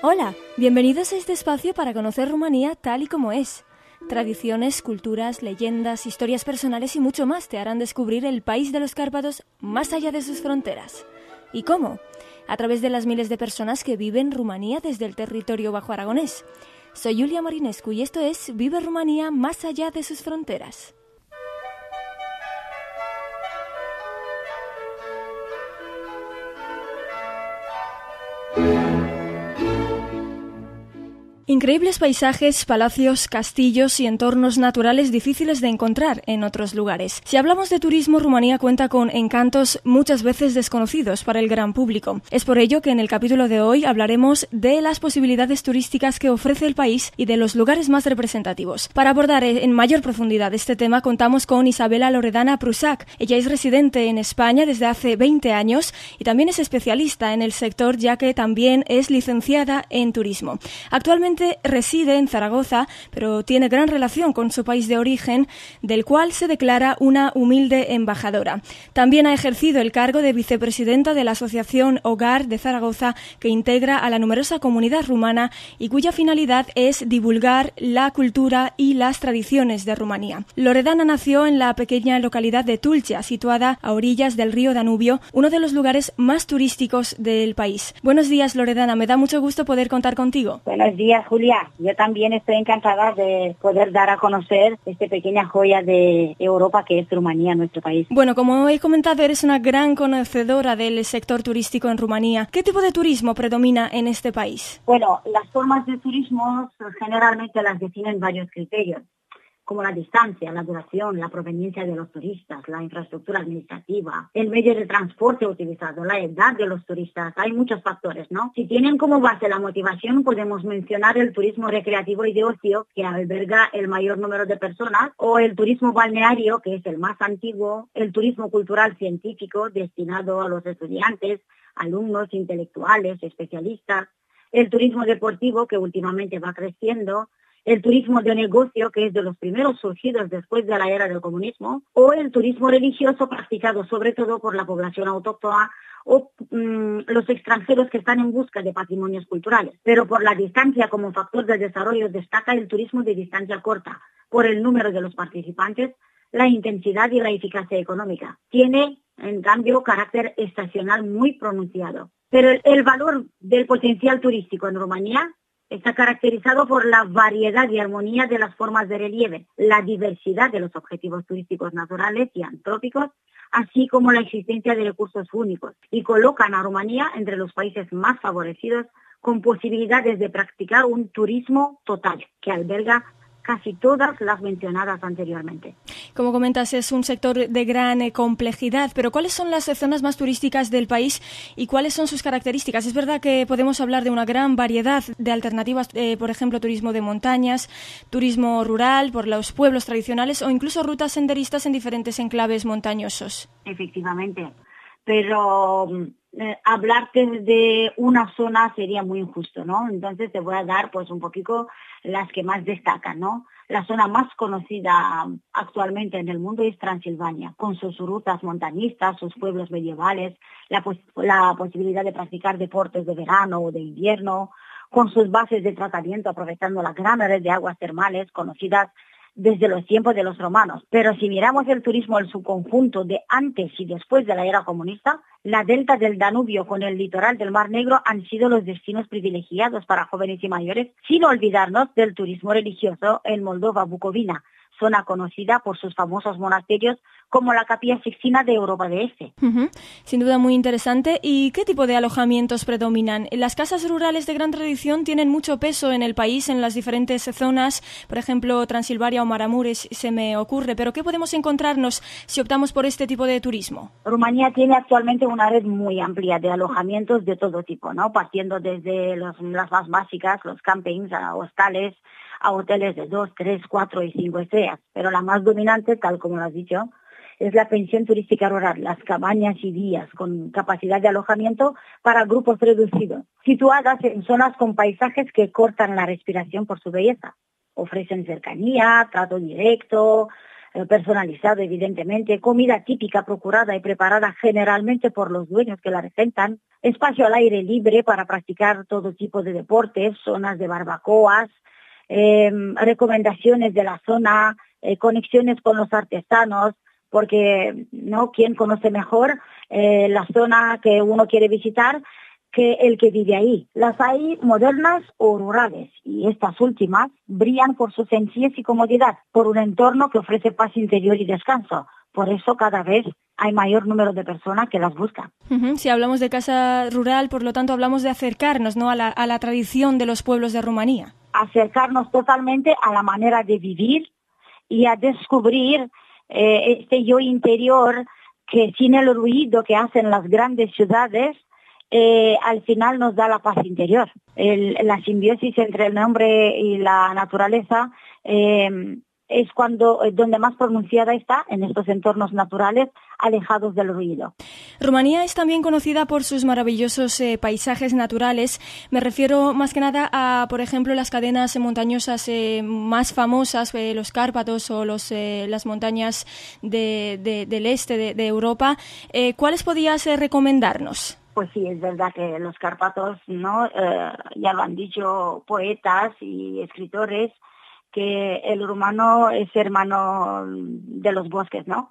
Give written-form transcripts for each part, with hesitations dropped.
Hola, bienvenidos a este espacio para conocer Rumanía tal y como es. Tradiciones, culturas, leyendas, historias personales y mucho más te harán descubrir el país de los Cárpatos más allá de sus fronteras. ¿Y cómo? A través de las miles de personas que viven en Rumanía desde el territorio bajo aragonés. Soy Julia Marinescu y esto es Vive Rumanía más allá de sus fronteras. Increíbles paisajes, palacios, castillos y entornos naturales difíciles de encontrar en otros lugares. Si hablamos de turismo, Rumanía cuenta con encantos muchas veces desconocidos para el gran público. Es por ello que en el capítulo de hoy hablaremos de las posibilidades turísticas que ofrece el país y de los lugares más representativos. Para abordar en mayor profundidad este tema contamos con Isabela Loredana Prusac. Ella es residente en España desde hace 20 años y también es especialista en el sector, ya que también es licenciada en turismo. Actualmente reside en Zaragoza, pero tiene gran relación con su país de origen, del cual se declara una humilde embajadora. También ha ejercido el cargo de vicepresidenta de la Asociación Hogar de Zaragoza, que integra a la numerosa comunidad rumana y cuya finalidad es divulgar la cultura y las tradiciones de Rumanía. Loredana nació en la pequeña localidad de Tulcea, situada a orillas del río Danubio, uno de los lugares más turísticos del país. Buenos días, Loredana, me da mucho gusto poder contar contigo. Buenos días, Julia. Yo también estoy encantada de poder dar a conocer esta pequeña joya de Europa que es Rumanía, nuestro país. Bueno, como he comentado, eres una gran conocedora del sector turístico en Rumanía. ¿Qué tipo de turismo predomina en este país? Bueno, las formas de turismo generalmente las definen varios criterios, como la distancia, la duración, la proveniencia de los turistas, la infraestructura administrativa, el medio de transporte utilizado, la edad de los turistas. Hay muchos factores, ¿no? Si tienen como base la motivación, podemos mencionar el turismo recreativo y de ocio, que alberga el mayor número de personas, o el turismo balneario, que es el más antiguo, el turismo cultural científico, destinado a los estudiantes, alumnos, intelectuales, especialistas, el turismo deportivo, que últimamente va creciendo, el turismo de negocio, que es de los primeros surgidos después de la era del comunismo, o el turismo religioso practicado sobre todo por la población autóctona o los extranjeros que están en busca de patrimonios culturales. Pero por la distancia como factor de desarrollo destaca el turismo de distancia corta, por el número de los participantes, la intensidad y la eficacia económica. Tiene, en cambio, carácter estacional muy pronunciado. Pero el valor del potencial turístico en Rumanía está caracterizado por la variedad y armonía de las formas de relieve, la diversidad de los objetivos turísticos naturales y antrópicos, así como la existencia de recursos únicos, y colocan a Rumanía entre los países más favorecidos con posibilidades de practicar un turismo total que alberga casi todas las mencionadas anteriormente. Como comentas, es un sector de gran complejidad, pero ¿cuáles son las zonas más turísticas del país y cuáles son sus características? Es verdad que podemos hablar de una gran variedad de alternativas, por ejemplo, turismo de montañas, turismo rural, por los pueblos tradicionales o incluso rutas senderistas en diferentes enclaves montañosos. Efectivamente, pero hablarte de una zona sería muy injusto, ¿no? Entonces te voy a dar pues un poquito las que más destacan, ¿no? La zona más conocida actualmente en el mundo es Transilvania, con sus rutas montañistas, sus pueblos medievales, la posibilidad de practicar deportes de verano o de invierno, con sus bases de tratamiento aprovechando la gran red de aguas termales conocidas desde los tiempos de los romanos. Pero si miramos el turismo en su conjunto de antes y después de la era comunista, la delta del Danubio con el litoral del Mar Negro han sido los destinos privilegiados para jóvenes y mayores, sin olvidarnos del turismo religioso en Moldova-Bucovina, zona conocida por sus famosos monasterios como la Capilla Sixtina de Europa de Este. Sin duda muy interesante. ¿Y qué tipo de alojamientos predominan? Las casas rurales de gran tradición tienen mucho peso en el país, en las diferentes zonas, por ejemplo, Transilvania o Maramuresh se me ocurre, pero ¿qué podemos encontrarnos si optamos por este tipo de turismo? Rumanía tiene actualmente una red muy amplia de alojamientos de todo tipo, ¿no? Partiendo desde las más básicas, los campings, a hostales, a hoteles de 2, 3, 4 y 5 estrellas. Pero la más dominante, tal como lo has dicho, es la pensión turística rural, las cabañas y vías con capacidad de alojamiento para grupos reducidos, situadas en zonas con paisajes que cortan la respiración por su belleza. Ofrecen cercanía, trato directo, personalizado evidentemente, comida típica procurada y preparada generalmente por los dueños que la regentan, espacio al aire libre para practicar todo tipo de deportes, zonas de barbacoas, recomendaciones de la zona, conexiones con los artesanos, porque no, ¿quién conoce mejor la zona que uno quiere visitar que el que vive ahí? Las hay modernas o rurales, y estas últimas brillan por su sencillez y comodidad, por un entorno que ofrece paz interior y descanso. Por eso cada vez hay mayor número de personas que las buscan. Si hablamos de casa rural, por lo tanto hablamos de acercarnos, ¿no?, a la tradición de los pueblos de Rumanía. Acercarnos totalmente a la manera de vivir y a descubrir este yo interior que, sin el ruido que hacen las grandes ciudades, al final nos da la paz interior. La simbiosis entre el hombre y la naturaleza es donde más pronunciada está, en estos entornos naturales alejados del ruido. Rumanía es también conocida por sus maravillosos paisajes naturales. Me refiero más que nada a, por ejemplo, las cadenas montañosas más famosas, los Cárpatos o las montañas del este de Europa. ¿Cuáles podías recomendarnos? Pues sí, es verdad que los Cárpatos, ¿no? Ya lo han dicho poetas y escritores, que el rumano es hermano de los bosques, ¿no?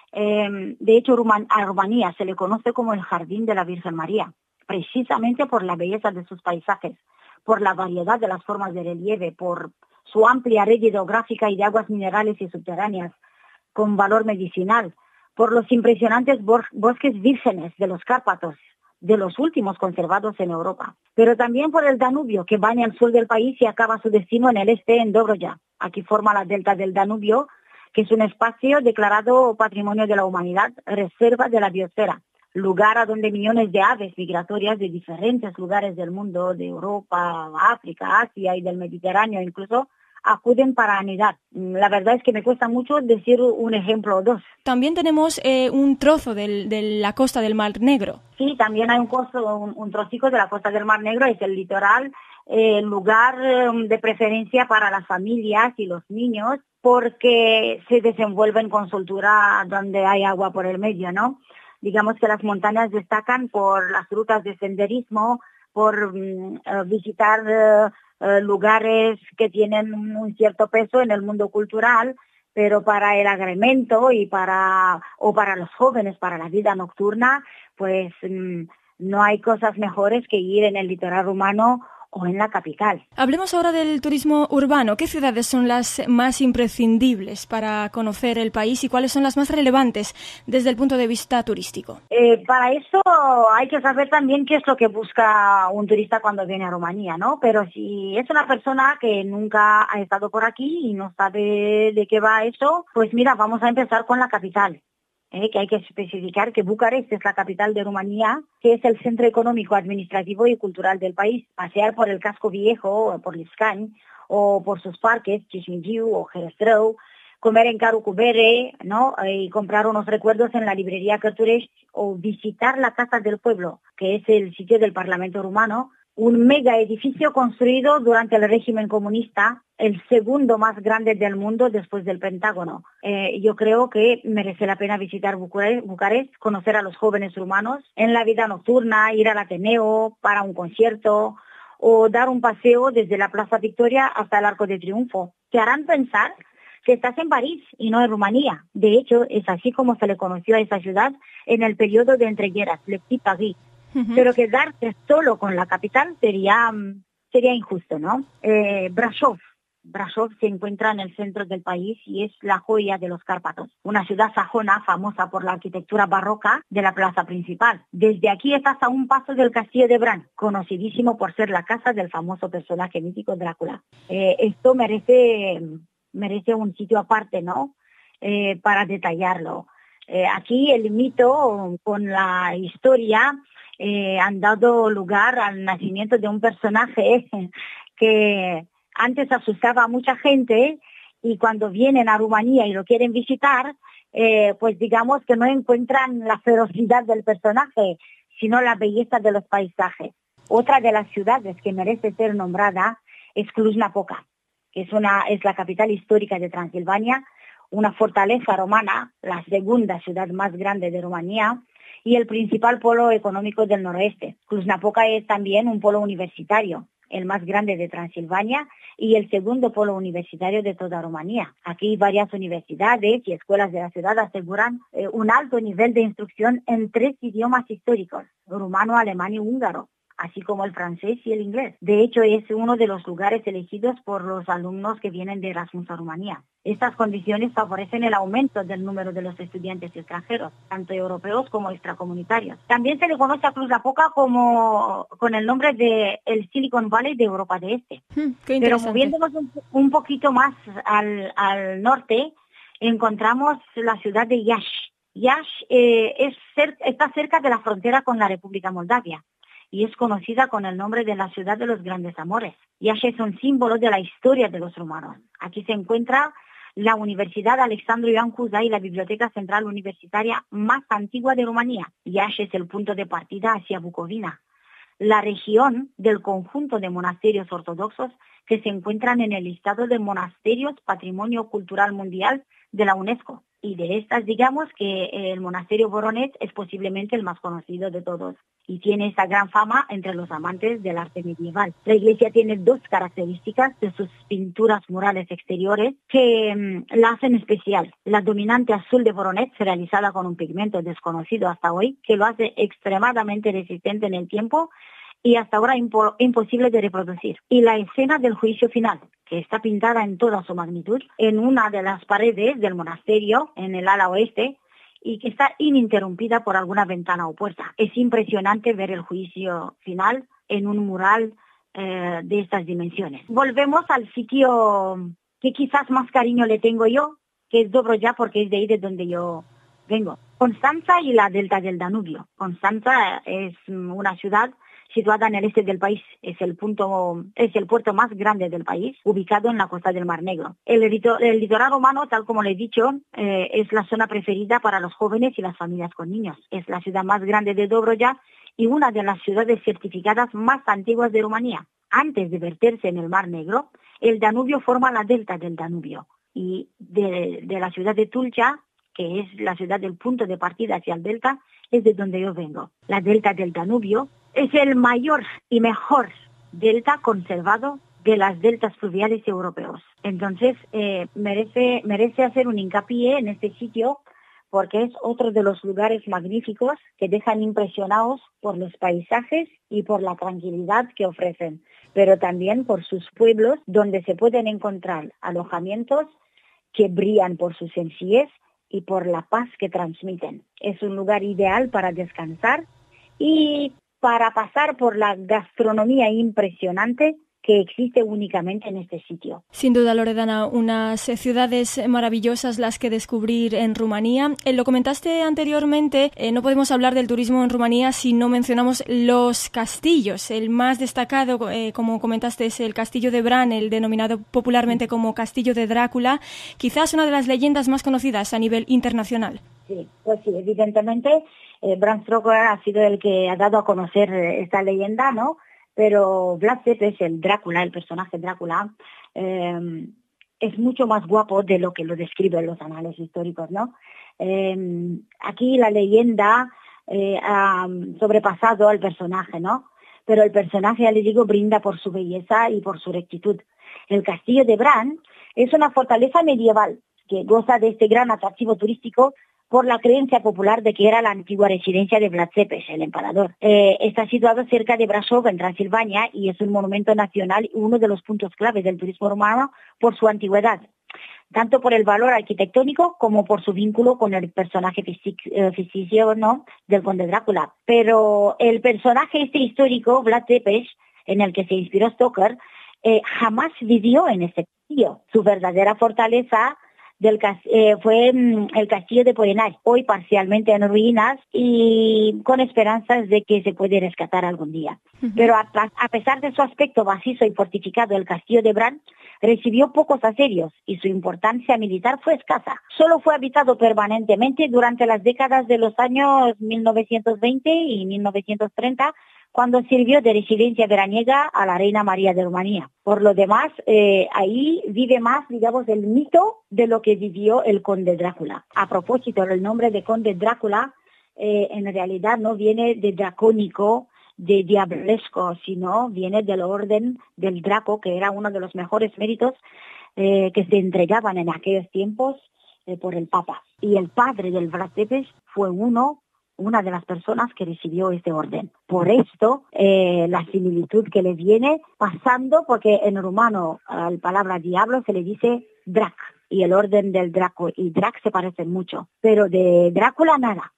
De hecho, a Rumanía se le conoce como el Jardín de la Virgen María, precisamente por la belleza de sus paisajes, por la variedad de las formas de relieve, por su amplia red hidrográfica y de aguas minerales y subterráneas con valor medicinal, por los impresionantes bosques vírgenes de los Cárpatos, de los últimos conservados en Europa, pero también por el Danubio, que baña el sur del país y acaba su destino en el este, en Dobroja. Aquí forma la delta del Danubio, que es un espacio declarado Patrimonio de la Humanidad, reserva de la biosfera, lugar a donde millones de aves migratorias de diferentes lugares del mundo, de Europa, África, Asia y del Mediterráneo incluso, acuden para anidar. La verdad es que me cuesta mucho decir un ejemplo o dos. También tenemos un trozo de la costa del Mar Negro. Sí, también hay un trocico de la costa del Mar Negro, es el litoral, lugar de preferencia para las familias y los niños, porque se desenvuelven con soltura donde hay agua por el medio, ¿no? Digamos que las montañas destacan por las rutas de senderismo, por visitar lugares que tienen un cierto peso en el mundo cultural, pero para el agremento o para los jóvenes, para la vida nocturna, pues no hay cosas mejores que ir en el litoral rumano o en la capital. Hablemos ahora del turismo urbano. ¿Qué ciudades son las más imprescindibles para conocer el país y cuáles son las más relevantes desde el punto de vista turístico? Para eso hay que saber también qué es lo que busca un turista cuando viene a Rumanía, ¿no? Pero si es una persona que nunca ha estado por aquí y no sabe de qué va eso, pues mira, vamos a empezar con la capital. Que hay que especificar que Bucarest es la capital de Rumanía, que es el centro económico, administrativo y cultural del país. Pasear por el casco viejo, por Liscani, o por sus parques, Chisingiu o Herăstrău, comer en Carucubere, ¿no? Y comprar unos recuerdos en la librería Cărturești, o visitar la Casa del Pueblo, que es el sitio del Parlamento rumano, un mega edificio construido durante el régimen comunista, el segundo más grande del mundo después del Pentágono. Yo creo que merece la pena visitar Bucarest, conocer a los jóvenes rumanos en la vida nocturna, ir al Ateneo para un concierto o dar un paseo desde la Plaza Victoria hasta el Arco de Triunfo. Te harán pensar que estás en París y no en Rumanía. De hecho, es así como se le conoció a esa ciudad en el periodo de entreguerras, Le Petit Paris. Pero quedarse solo con la capital sería injusto, ¿no? Brașov se encuentra en el centro del país y es la joya de los Cárpatos, una ciudad sajona famosa por la arquitectura barroca de la plaza principal. Desde aquí estás a un paso del castillo de Bran, conocidísimo por ser la casa del famoso personaje mítico Drácula. Esto merece un sitio aparte, ¿no? Para detallarlo. Aquí el mito con la historia han dado lugar al nacimiento de un personaje que antes asustaba a mucha gente y cuando vienen a Rumanía y lo quieren visitar, pues digamos que no encuentran la ferocidad del personaje, sino la belleza de los paisajes. Otra de las ciudades que merece ser nombrada es Cluj-Napoca, que es la capital histórica de Transilvania, una fortaleza romana, la segunda ciudad más grande de Rumanía y el principal polo económico del noroeste. Cluj-Napoca es también un polo universitario, el más grande de Transilvania y el segundo polo universitario de toda Rumanía. Aquí varias universidades y escuelas de la ciudad aseguran un alto nivel de instrucción en 3 idiomas históricos, rumano, alemán y húngaro, así como el francés y el inglés. De hecho, es uno de los lugares elegidos por los alumnos que vienen de Erasmus a Rumanía. Estas condiciones favorecen el aumento del número de los estudiantes extranjeros, tanto europeos como extracomunitarios. También se le conoce a Cluj-Napoca con el nombre de el Silicon Valley de Europa de Este. Pero moviéndonos un poquito más al norte, encontramos la ciudad de Iași. Iași está cerca de la frontera con la República Moldavia y es conocida con el nombre de la ciudad de los grandes amores. Iași es un símbolo de la historia de los rumanos. Aquí se encuentra la Universidad Alexandru Ioan Cuza y la Biblioteca Central Universitaria más antigua de Rumanía. Iași es el punto de partida hacia Bucovina, la región del conjunto de monasterios ortodoxos que se encuentran en el listado de monasterios Patrimonio Cultural Mundial de la UNESCO. Y de estas, digamos que el monasterio Voroneț es posiblemente el más conocido de todos y tiene esa gran fama entre los amantes del arte medieval. La iglesia tiene 2 características de sus pinturas murales exteriores que la hacen especial. La dominante azul de Voroneț, realizada con un pigmento desconocido hasta hoy, que lo hace extremadamente resistente en el tiempo y hasta ahora imposible de reproducir. Y la escena del juicio final, que está pintada en toda su magnitud en una de las paredes del monasterio, en el ala oeste, y que está ininterrumpida por alguna ventana o puerta. Es impresionante ver el juicio final en un mural de estas dimensiones. Volvemos al sitio que quizás más cariño le tengo yo, que es Dobroja, porque es de ahí de donde yo vengo. Constanța y la delta del Danubio. Constanța es una ciudad situada en el este del país. Es el puerto más grande del país, ubicado en la costa del Mar Negro. El litoral romano, tal como le he dicho, es la zona preferida para los jóvenes y las familias con niños. Es la ciudad más grande de Dobroja y una de las ciudades certificadas más antiguas de Rumanía. Antes de verterse en el Mar Negro, el Danubio forma la delta del Danubio. Y de la ciudad de Tulcea, que es la ciudad del punto de partida hacia el delta, es de donde yo vengo. La delta del Danubio es el mayor y mejor delta conservado de las deltas fluviales europeos. Entonces, merece hacer un hincapié en este sitio porque es otro de los lugares magníficos que dejan impresionados por los paisajes y por la tranquilidad que ofrecen, pero también por sus pueblos donde se pueden encontrar alojamientos que brillan por su sencillez y por la paz que transmiten. Es un lugar ideal para descansar y para pasar por la gastronomía impresionante que existe únicamente en este sitio. Sin duda, Loredana, unas ciudades maravillosas las que descubrir en Rumanía. Lo comentaste anteriormente, no podemos hablar del turismo en Rumanía si no mencionamos los castillos. El más destacado, como comentaste, es el castillo de Bran, el denominado popularmente como Castillo de Drácula, quizás una de las leyendas más conocidas a nivel internacional. Sí, pues sí, evidentemente Bram Stoker ha sido el que ha dado a conocer esta leyenda, ¿no? Pero Vlad Tepes, el Drácula, el personaje Drácula, es mucho más guapo de lo que lo describen los anales históricos, ¿no? Aquí la leyenda ha sobrepasado al personaje, ¿no? Pero el personaje, ya les digo, brinda por su belleza y por su rectitud. El castillo de Bran es una fortaleza medieval que goza de este gran atractivo turístico por la creencia popular de que era la antigua residencia de Vlad Tepes, el emperador. Está situado cerca de Brașov, en Transilvania, y es un monumento nacional y uno de los puntos clave del turismo romano por su antigüedad, tanto por el valor arquitectónico como por su vínculo con el personaje ficticio, ¿no?, del conde Drácula. Pero el personaje histórico, Vlad Tepes, en el que se inspiró Stoker, jamás vivió en este castillo. Su verdadera fortaleza fue el castillo de Poenari, hoy parcialmente en ruinas y con esperanzas de que se puede rescatar algún día. Pero a pesar de su aspecto macizo y fortificado, el castillo de Bran recibió pocos asedios y su importancia militar fue escasa. Solo fue habitado permanentemente durante las décadas de los años 1920 y 1930 cuando sirvió de residencia veraniega a la reina María de Rumanía. Por lo demás, ahí vive más, digamos, el mito de lo que vivió el conde Drácula. A propósito, el nombre de conde Drácula en realidad no viene de dracónico, de diablesco, sino viene del orden del Draco, que era uno de los mejores méritos que se entregaban en aquellos tiempos por el Papa. Y el padre del Vlad Tepes fue una de las personas que recibió este orden. Por esto, la similitud que le viene pasando, porque en rumano a la palabra diablo se le dice drac, y el orden del Draco y Drac se parecen mucho, pero de Drácula nada.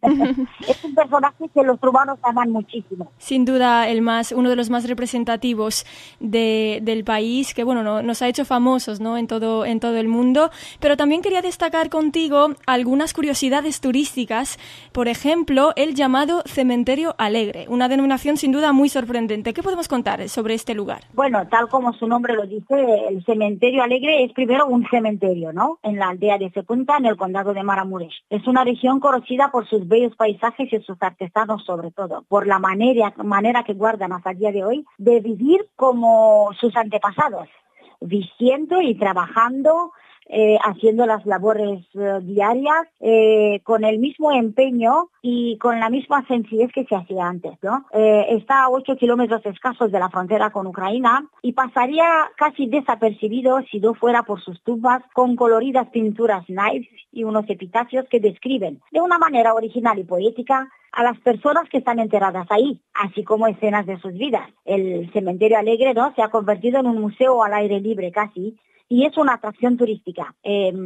Es un personaje que los rumanos aman muchísimo. Sin duda uno de los más representativos del país, que bueno, nos ha hecho famosos, ¿no? en todo el mundo, pero también quería destacar contigo algunas curiosidades turísticas, por ejemplo, el llamado Cementerio Alegre, una denominación sin duda muy sorprendente. ¿Qué podemos contar sobre este lugar? Bueno, tal como su nombre lo dice, el Cementerio Alegre es primero un cementerio, ¿no? En la aldea de Secunta, en el condado de Maramuresh. Es una región conocida por sus bellos paisajes y sus artesanos, sobre todo, por la manera que guardan hasta el día de hoy de vivir como sus antepasados, vistiendo y trabajando, haciendo las labores diarias con el mismo empeño y con la misma sencillez que se hacía antes, ¿no? Está a 8 kilómetros escasos de la frontera con Ucrania y pasaría casi desapercibido si no fuera por sus tumbas con coloridas pinturas naipes y unos epitafios que describen de una manera original y poética a las personas que están enterradas ahí, así como escenas de sus vidas. El Cementerio Alegre, ¿no?, se ha convertido en un museo al aire libre casi, y es una atracción turística.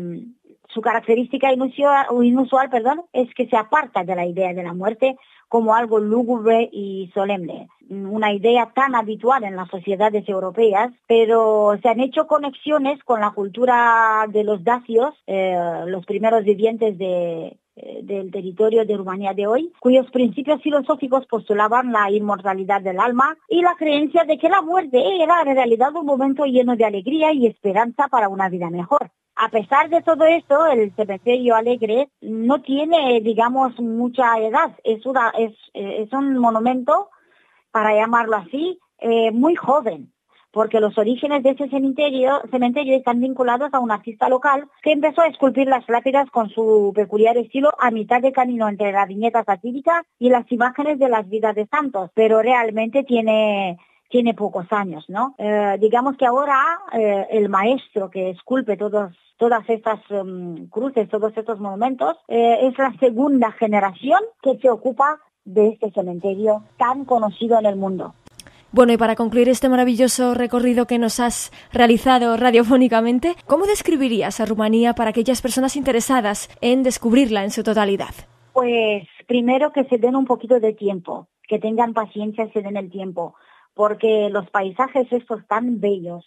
Su característica inusual, es que se aparta de la idea de la muerte como algo lúgubre y solemne, una idea tan habitual en las sociedades europeas, pero se han hecho conexiones con la cultura de los dacios, los primeros vivientes del territorio de Rumanía de hoy, cuyos principios filosóficos postulaban la inmortalidad del alma y la creencia de que la muerte era en realidad un momento lleno de alegría y esperanza para una vida mejor. A pesar de todo esto, el Cementerio Alegre no tiene, digamos, mucha edad. Es un monumento, para llamarlo así, muy joven, porque los orígenes de ese cementerio están vinculados a un artista local que empezó a esculpir las lápidas con su peculiar estilo a mitad de camino entre la viñeta satírica y las imágenes de las vidas de santos, pero realmente tiene pocos años, ¿no? Digamos que ahora el maestro que esculpe todas estas cruces, todos estos monumentos, es la segunda generación que se ocupa de este cementerio tan conocido en el mundo. Bueno, y para concluir este maravilloso recorrido que nos has realizado radiofónicamente, ¿cómo describirías a Rumanía para aquellas personas interesadas en descubrirla en su totalidad? Pues primero que se den un poquito de tiempo, que tengan paciencia y se den el tiempo, porque los paisajes estos tan bellos,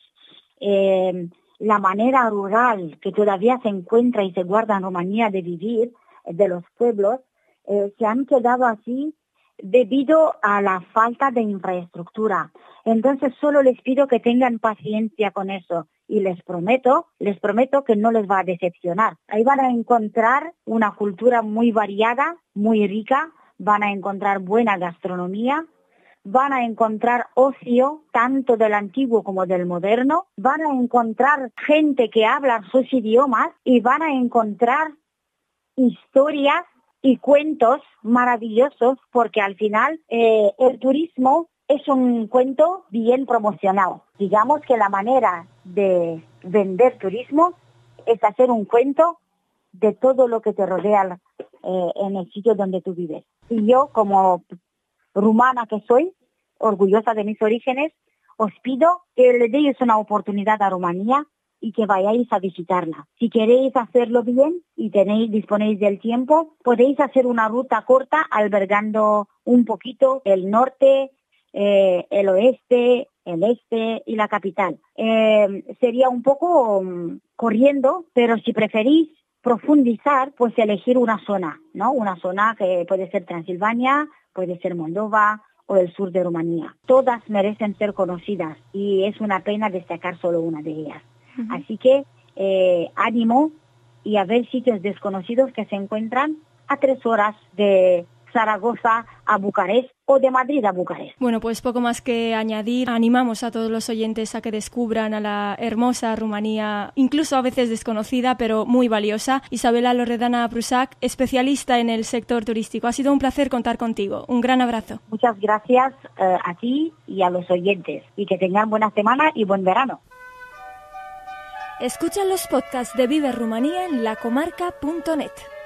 la manera rural que todavía se encuentra y se guarda en Rumanía de vivir, de los pueblos, se han quedado así debido a la falta de infraestructura. Entonces solo les pido que tengan paciencia con eso y les prometo que no les va a decepcionar. Ahí van a encontrar una cultura muy variada, muy rica, van a encontrar buena gastronomía, van a encontrar ocio, tanto del antiguo como del moderno, van a encontrar gente que habla sus idiomas y van a encontrar historias y cuentos maravillosos, porque al final el turismo es un cuento bien promocionado. Digamos que la manera de vender turismo es hacer un cuento de todo lo que te rodea en el sitio donde tú vives. Y yo, como rumana que soy, orgullosa de mis orígenes, os pido que le deis una oportunidad a Rumanía y que vayáis a visitarla. Si queréis hacerlo bien y disponéis del tiempo, podéis hacer una ruta corta albergando un poquito el norte, el oeste, el este y la capital. Sería un poco corriendo, pero si preferís profundizar, pues elegir una zona, ¿no? Una zona que puede ser Transilvania, puede ser Moldova o el sur de Rumanía. Todas merecen ser conocidas y es una pena destacar solo una de ellas. Así que ánimo y a ver sitios desconocidos que se encuentran a 3 horas de Zaragoza a Bucarest o de Madrid a Bucarest. Bueno, pues poco más que añadir. Animamos a todos los oyentes a que descubran a la hermosa Rumanía, incluso a veces desconocida, pero muy valiosa. Isabela Loredana Prusac, especialista en el sector turístico. Ha sido un placer contar contigo. Un gran abrazo. Muchas gracias a ti y a los oyentes. Y que tengan buena semana y buen verano. Escucha los podcasts de Vive Rumanía en lacomarca.net.